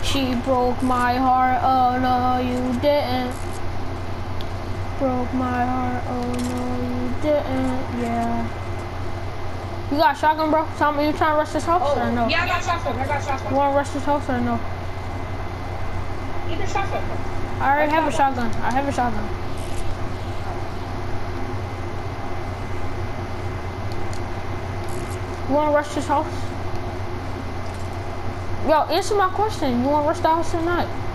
She broke my heart, oh no you didn't. Broke my heart, oh no you didn't, yeah. You got a shotgun, bro? Tell me, you trying to rush this house or no? Yeah, I got shotgun, You wanna rush this house or no? Either shotgun. I already have a shotgun. I have a shotgun. You wanna rush this house? Yo, answer my question. You wanna rush the house or not?